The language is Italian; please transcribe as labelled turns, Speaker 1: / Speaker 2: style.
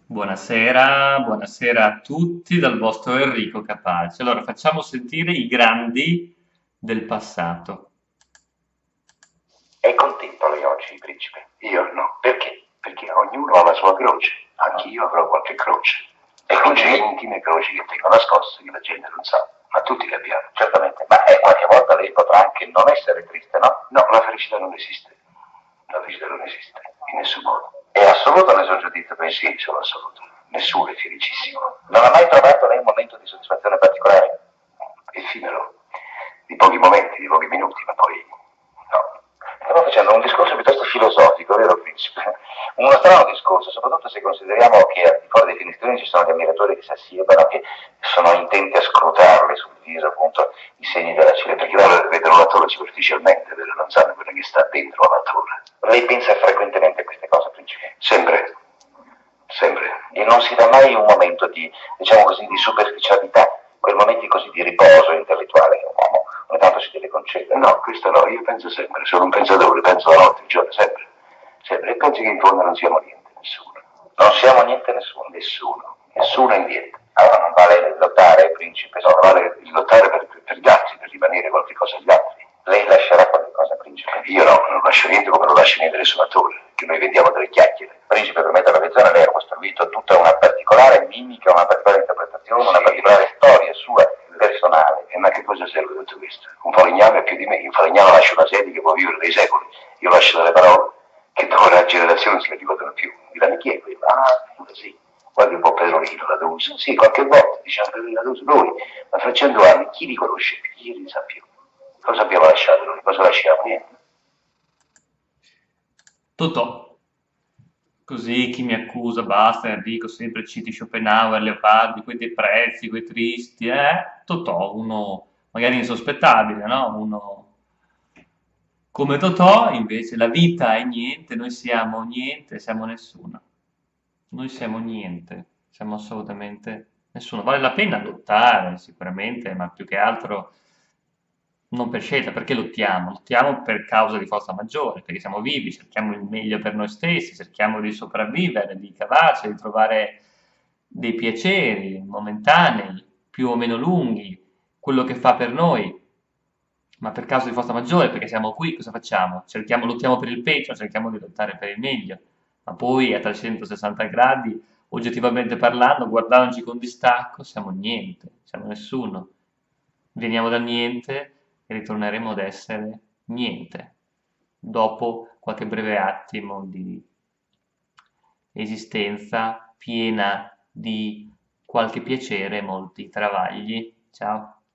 Speaker 1: Buonasera, buonasera a tutti dal vostro Enrico Capace. Allora, facciamo sentire i grandi del passato.
Speaker 2: È contento lei oggi, principe? Io no. Perché? Perché ognuno ha la sua croce. Anch'io avrò qualche croce. E croci intime, croci che tengo nascoste, che la gente non sa. Ma tutti le abbiamo. Certamente. Ma qualche volta lei potrà anche non essere triste, no? No, la felicità non esiste. La felicità non esiste, in nessun modo. È assoluto nel suo giudizio, pensieri sono assoluto. Nessuno è felicissimo. Non ha mai trovato lei un momento di soddisfazione particolare? Effimero, di pochi momenti, di pochi minuti, ma poi no. Stiamo facendo un discorso piuttosto filosofico, vero principe? Uno strano discorso, soprattutto se consideriamo che al di fuori dei finestrini ci sono gli ammiratori che si assiebano, che sono intenti a scrutarle sul viso appunto i segni della cena, perché loro vedono la torre superficialmente, vero? Non sanno quello che sta dentro la torre. Lei pensa frequentemente a queste cose, principe? Sempre, sempre. E non si dà mai un momento di, diciamo così, di superficialità, quei momenti così di riposo intellettuale che un uomo ogni tanto si deve concedere. No, questo no, io penso sempre, sono un pensatore, penso la notte, il giorno, sempre. Sempre. E penso che in fondo non siamo niente, nessuno. Non siamo niente nessuno, nessuno, nessuno e niente. Allora non vale lottare, principe, no, vale lottare per gli altri, per rimanere qualche cosa agli altri. Lei lascerà qualche cosa, principe? Io no, non lascio niente come non lascio niente nessun attore, che noi vendiamo delle chiacchiere. Principe, per mettere la lezione lei ha costruito tutta una particolare mimica, una particolare interpretazione, una particolare storia sua personale. E ma che cosa serve tutto questo? Un falegname è più di me, un falegname lascia una serie che può vivere dei secoli, io lascio delle parole che dopo la generazione non se le ricordano più. Dirà, chi è quello? Ah, sì. Guardi un po' Pedrolino, la D'Uso. Sì, qualche volta diciamo Pedrolino, la D'Uso, lui, ma fra 100 anni chi li conosce più? Chi li sa più? Cosa abbiamo lasciato noi? Cosa lasciamo? Niente.
Speaker 1: Totò. Così chi mi accusa, basta Enrico, sempre citi Schopenhauer, Leopardi, quei depressi, quei tristi, Totò, uno magari insospettabile, no? Uno come Totò, invece, la vita è niente, noi siamo niente, siamo nessuno. Noi siamo niente, siamo assolutamente nessuno. Vale la pena lottare, sicuramente, ma più che altro non per scelta, perché lottiamo? Lottiamo per causa di forza maggiore, perché siamo vivi, cerchiamo il meglio per noi stessi, cerchiamo di sopravvivere, di cavarci, di trovare dei piaceri momentanei, più o meno lunghi, quello che fa per noi, ma per causa di forza maggiore, perché siamo qui, cosa facciamo? Cerchiamo, lottiamo per il peggio, cerchiamo di lottare per il meglio, ma poi a 360 gradi, oggettivamente parlando, guardandoci con distacco, siamo niente, siamo nessuno. Veniamo dal niente e ritorneremo ad essere niente, dopo qualche breve attimo di esistenza piena di qualche piacere e molti travagli. Ciao.